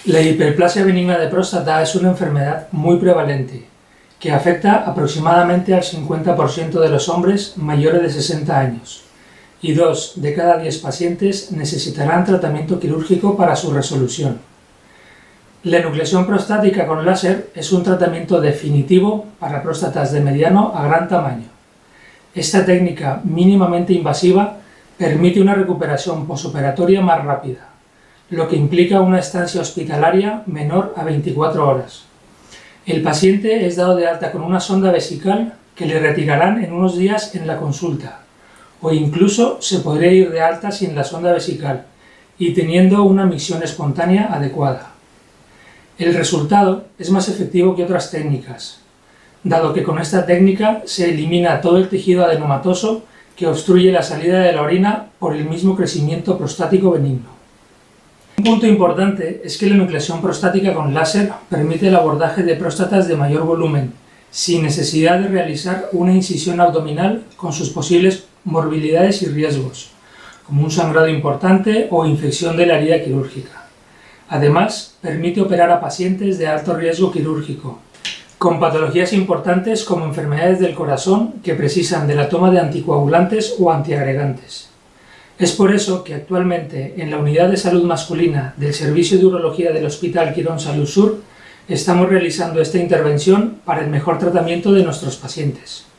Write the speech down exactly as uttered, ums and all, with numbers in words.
La hiperplasia benigna de próstata es una enfermedad muy prevalente, que afecta aproximadamente al cincuenta por ciento de los hombres mayores de sesenta años, y dos de cada diez pacientes necesitarán tratamiento quirúrgico para su resolución. La enucleación prostática con láser es un tratamiento definitivo para próstatas de mediano a gran tamaño. Esta técnica mínimamente invasiva permite una recuperación posoperatoria más rápida, lo que implica una estancia hospitalaria menor a veinticuatro horas. El paciente es dado de alta con una sonda vesical que le retirarán en unos días en la consulta, o incluso se podría ir de alta sin la sonda vesical y teniendo una micción espontánea adecuada. El resultado es más efectivo que otras técnicas, dado que con esta técnica se elimina todo el tejido adenomatoso que obstruye la salida de la orina por el mismo crecimiento prostático benigno. Un punto importante es que la enucleación prostática con láser permite el abordaje de próstatas de mayor volumen, sin necesidad de realizar una incisión abdominal con sus posibles morbilidades y riesgos, como un sangrado importante o infección de la herida quirúrgica. Además, permite operar a pacientes de alto riesgo quirúrgico, con patologías importantes como enfermedades del corazón que precisan de la toma de anticoagulantes o antiagregantes. Es por eso que actualmente en la Unidad de Salud Masculina del Servicio de Urología del Hospital Quirón Salud Sur estamos realizando esta intervención para el mejor tratamiento de nuestros pacientes.